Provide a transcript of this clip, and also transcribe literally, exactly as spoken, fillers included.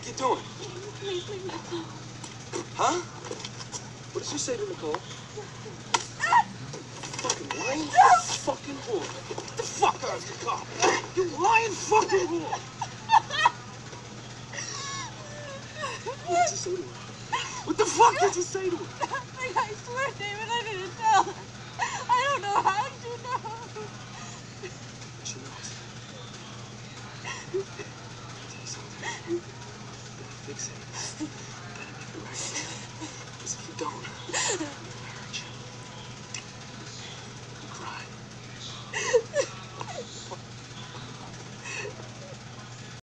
you doing? Please leave me alone. Huh? What did you say to Nicole? Fucking lying fucking whore. Get the fuck out of your car. You lying fucking whore. What did you say to her? What the fuck did you say to her? Nothing, I swear, David, I didn't tell her. I don't know how to know. She knows.